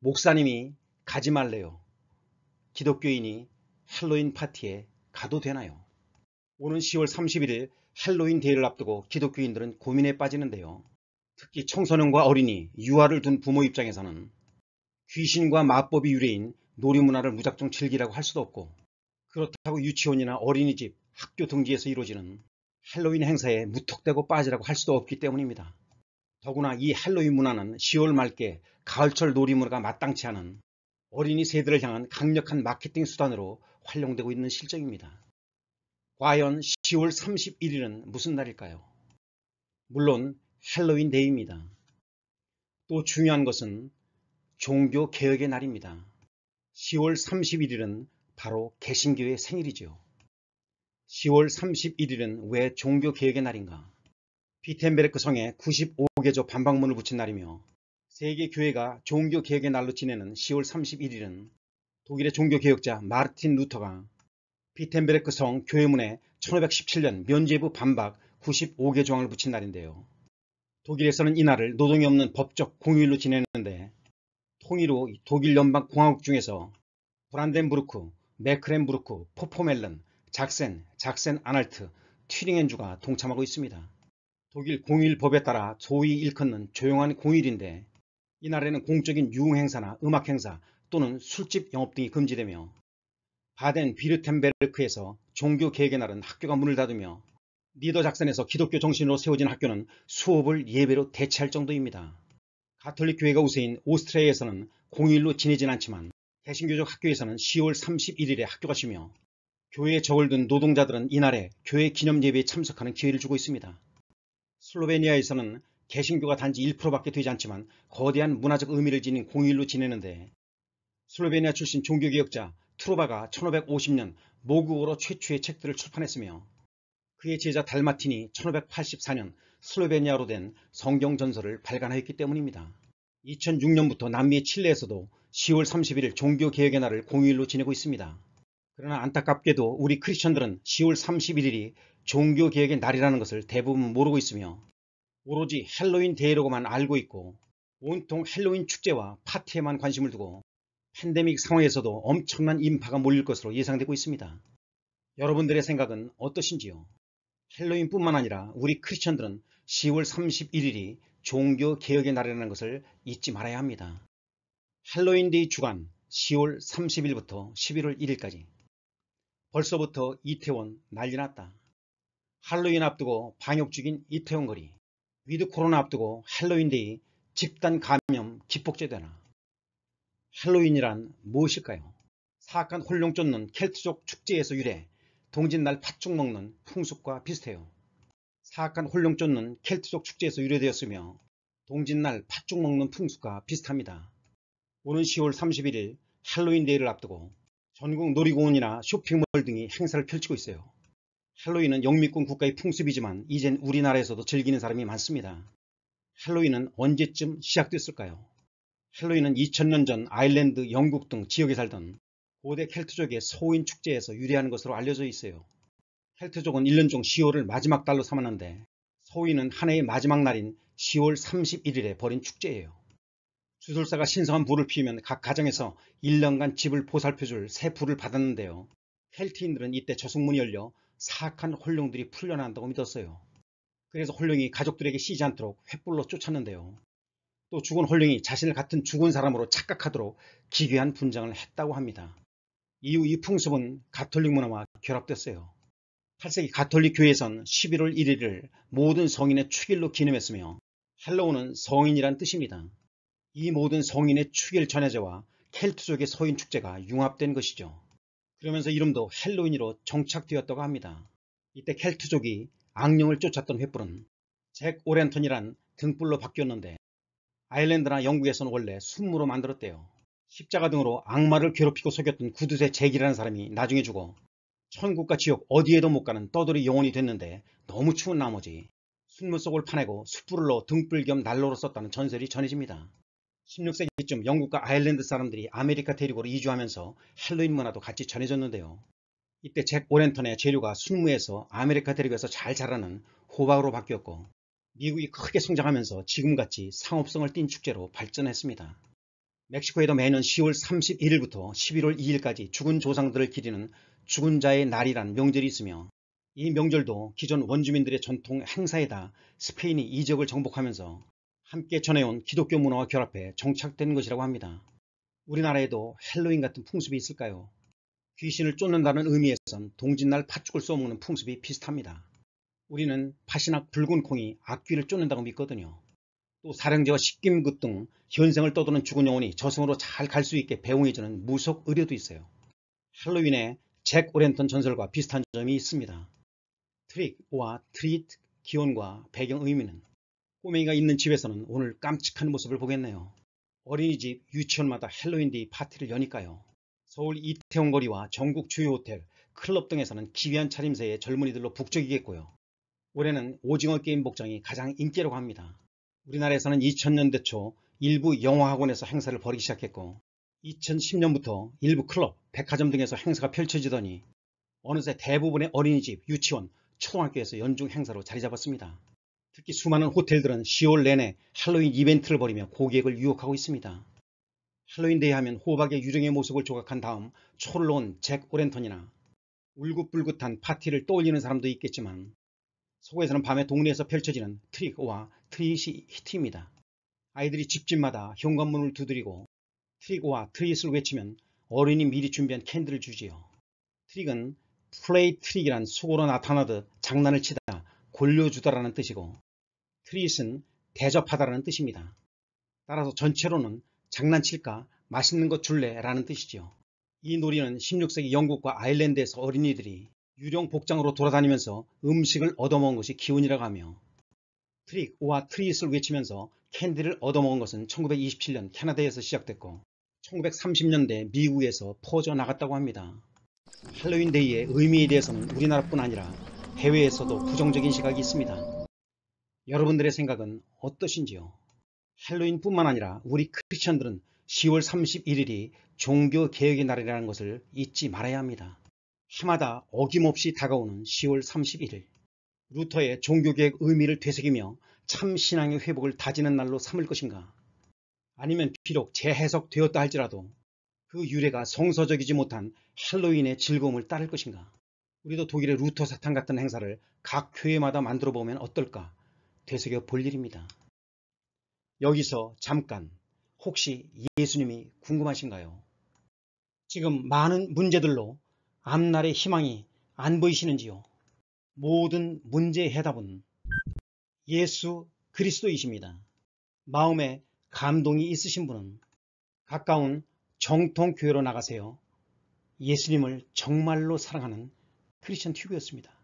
목사님이 가지 말래요. 기독교인이 할로윈 파티에 가도 되나요? 오는 10월 31일 할로윈 데이를 앞두고 기독교인들은 고민에 빠지는데요. 특히 청소년과 어린이, 유아를 둔 부모 입장에서는 귀신과 마법이 유래인 놀이문화를 무작정 즐기라고 할 수도 없고, 그렇다고 유치원이나 어린이집, 학교 등지에서 이루어지는 할로윈 행사에 무턱대고 빠지라고 할 수도 없기 때문입니다. 더구나 이 할로윈 문화는 10월 말께 가을철 놀이문화가 마땅치 않은 어린이 세대를 향한 강력한 마케팅 수단으로 활용되고 있는 실정입니다. 과연 10월 31일은 무슨 날일까요? 물론 할로윈 데이입니다. 또 중요한 것은 종교개혁의 날입니다. 10월 31일은 바로 개신교의 생일이죠. 10월 31일은 왜 종교개혁의 날인가? 비텐베르크 성에 95개조 반박문을 붙인 날이며, 세계 교회가 종교개혁의 날로 지내는 10월 31일은 독일의 종교개혁자 마르틴 루터가 비텐베르크 성 교회문에 1517년 면죄부 반박 95개 조항을 붙인 날인데요. 독일에서는 이날을 노동이 없는 법적 공휴일로 지내는데, 통일 후 독일 연방공화국 중에서 브란덴부르크, 메크렌부르크, 포포멜른, 작센 아날트, 튜링겐주가 동참하고 있습니다. 독일 공휴일법에 따라 소위 일컫는 조용한 공휴일인데, 이날에는 공적인 유흥행사나 음악행사 또는 술집 영업 등이 금지되며, 바덴 비르텐베르크에서 종교개혁의 날은 학교가 문을 닫으며, 니더작센에서 기독교 정신으로 세워진 학교는 수업을 예배로 대체할 정도입니다. 가톨릭 교회가 우세인 오스트리아에서는 공휴일로 지내진 않지만 개신교적 학교에서는 10월 31일에 학교가 쉬며, 교회에 적을 둔 노동자들은 이날에 교회 기념 예배에 참석하는 기회를 주고 있습니다. 슬로베니아에서는 개신교가 단지 1%밖에 되지 않지만 거대한 문화적 의미를 지닌 공휴일로 지내는데, 슬로베니아 출신 종교개혁자 트로바가 1550년 모국어로 최초의 책들을 출판했으며, 그의 제자 달마틴이 1584년 슬로베니아로 된 성경 전설을 발간하였기 때문입니다. 2006년부터 남미 칠레에서도 10월 31일 종교개혁의 날을 공휴일로 지내고 있습니다. 그러나 안타깝게도 우리 크리스천들은 10월 31일이 종교개혁의 날이라는 것을 대부분 모르고 있으며, 오로지 할로윈 데이라고만 알고 있고 온통 할로윈 축제와 파티에만 관심을 두고 팬데믹 상황에서도 엄청난 인파가 몰릴 것으로 예상되고 있습니다. 여러분들의 생각은 어떠신지요? 할로윈뿐만 아니라 우리 크리스천들은 10월 31일이 종교개혁의 날이라는 것을 잊지 말아야 합니다. 할로윈데이 주간 10월 30일부터 11월 1일까지. 벌써부터 이태원 난리났다. 할로윈 앞두고 방역 중인 이태원 거리. 위드 코로나 앞두고 할로윈데이 집단 감염 기폭제되나. 할로윈이란 무엇일까요? 사악한 홀령 쫓는 켈트족 축제에서 유래, 동짓날 팥죽 먹는 풍습과 비슷해요. 사악한 홀령 쫓는 켈트족 축제에서 유래되었으며 동짓날 팥죽 먹는 풍습과 비슷합니다. 오는 10월 31일 할로윈 데이를 앞두고 전국 놀이공원이나 쇼핑몰 등이 행사를 펼치고 있어요. 할로윈은 영미권 국가의 풍습이지만 이젠 우리나라에서도 즐기는 사람이 많습니다. 할로윈은 언제쯤 시작됐을까요? 할로윈은 2000년 전 아일랜드, 영국 등 지역에 살던 고대 켈트족의 소인 축제에서 유래하는 것으로 알려져 있어요. 켈트족은 1년 중 10월을 마지막 달로 삼았는데, 소인은 한 해의 마지막 날인 10월 31일에 벌인 축제예요. 주술사가 신성한 불을 피우면 각 가정에서 1년간 집을 보살펴줄 새 불을 받았는데요. 켈트인들은 이때 저승문이 열려 사악한 홀령들이 풀려난다고 믿었어요. 그래서 홀령이 가족들에게 씌지 않도록 횃불로 쫓았는데요. 또 죽은 홀령이 자신을 같은 죽은 사람으로 착각하도록 기괴한 분장을 했다고 합니다. 이후 이 풍습은 가톨릭 문화와 결합됐어요. 8세기 가톨릭 교회에선 11월 1일을 모든 성인의 축일로 기념했으며, 할로우는 성인이란 뜻입니다. 이 모든 성인의 축일 전야제와 켈트족의 서인 축제가 융합된 것이죠. 그러면서 이름도 할로윈으로 정착되었다고 합니다. 이때 켈트족이 악령을 쫓았던 횃불은 잭 오랜턴이란 등불로 바뀌었는데, 아일랜드나 영국에서는 원래 순무로 만들었대요. 십자가 등으로 악마를 괴롭히고 속였던 구두쇠 잭이라는 사람이 나중에 죽어 천국과 지옥 어디에도 못 가는 떠돌이 영혼이 됐는데, 너무 추운 나머지 순무 속을 파내고 숯불을 넣어 등불 겸 난로로 썼다는 전설이 전해집니다. 16세기쯤 영국과 아일랜드 사람들이 아메리카 대륙으로 이주하면서 할로윈 문화도 같이 전해졌는데요. 이때 잭 오랜턴의 재료가 순무에서 아메리카 대륙에서 잘 자라는 호박으로 바뀌었고, 미국이 크게 성장하면서 지금같이 상업성을 띈 축제로 발전했습니다. 멕시코에도 매년 10월 31일부터 11월 2일까지 죽은 조상들을 기리는 죽은 자의 날이란 명절이 있으며 이 명절도 기존 원주민들의 전통 행사에다 스페인이 이 지역을 정복하면서 함께 전해온 기독교 문화와 결합해 정착된 것이라고 합니다. 우리나라에도 헬로윈 같은 풍습이 있을까요? 귀신을 쫓는다는 의미에선 동짓날 팥죽을 쏘먹는 풍습이 비슷합니다. 우리는 팥이나 붉은 콩이 악귀를 쫓는다고 믿거든요. 또 사령제와 십김굿 등 현생을 떠도는 죽은 영혼이 저승으로 잘 갈 수 있게 배웅해주는 무속 의료도 있어요. 할로윈의 잭 오랜턴 전설과 비슷한 점이 있습니다. 트릭과 트리트 기원과 배경 의미는 꼬맹이가 있는 집에서는 오늘 깜찍한 모습을 보겠네요. 어린이집, 유치원마다 헬로윈데이 파티를 여니까요. 서울 이태원 거리와 전국 주요 호텔, 클럽 등에서는 기이한 차림새의 젊은이들로 북적이겠고요. 올해는 오징어 게임 복장이 가장 인기라고 합니다. 우리나라에서는 2000년대 초 일부 영화학원에서 행사를 벌이기 시작했고 2010년부터 일부 클럽, 백화점 등에서 행사가 펼쳐지더니 어느새 대부분의 어린이집, 유치원, 초등학교에서 연중 행사로 자리 잡았습니다. 특히 수많은 호텔들은 10월 내내 할로윈 이벤트를 벌이며 고객을 유혹하고 있습니다. 할로윈데이 하면 호박의 유령의 모습을 조각한 다음 초를 놓은 잭 오랜턴이나 울긋불긋한 파티를 떠올리는 사람도 있겠지만 서구에서는 밤에 동네에서 펼쳐지는 트릭과 트릿이 히트입니다. 아이들이 집집마다 현관문을 두드리고 트릭과 트릿을 외치면 어른이 미리 준비한 캔들을 주지요. 트릭은 플레이 트릭이란 속어로 나타나듯 장난을 치다, 골려주다라는 뜻이고 트릿은 대접하다라는 뜻입니다. 따라서 전체로는 장난칠까 맛있는 거 줄래 라는 뜻이죠. 이 놀이는 16세기 영국과 아일랜드에서 어린이들이 유령 복장으로 돌아다니면서 음식을 얻어먹은 것이 기원이라고 하며 트릭과 트릿을 외치면서 캔디를 얻어먹은 것은 1927년 캐나다에서 시작됐고 1930년대 미국에서 퍼져나갔다고 합니다. 할로윈데이의 의미에 대해서는 우리나라뿐 아니라 해외에서도 부정적인 시각이 있습니다. 여러분들의 생각은 어떠신지요? 할로윈뿐만 아니라 우리 크리스천들은 10월 31일이 종교개혁의 날이라는 것을 잊지 말아야 합니다. 해마다 어김없이 다가오는 10월 31일 루터의 종교개혁 의미를 되새기며 참 신앙의 회복을 다지는 날로 삼을 것인가? 아니면 비록 재해석되었다 할지라도 그 유래가 성서적이지 못한 할로윈의 즐거움을 따를 것인가? 우리도 독일의 루터 사탕 같은 행사를 각 교회마다 만들어 보면 어떨까? 되새겨 볼 일입니다. 여기서 잠깐 혹시 예수님이 궁금하신가요? 지금 많은 문제들로 앞날의 희망이 안 보이시는지요? 모든 문제의 해답은 예수 그리스도이십니다. 마음에 감동이 있으신 분은 가까운 정통교회로 나가세요. 예수님을 정말로 사랑하는 크리스천 튜브였습니다.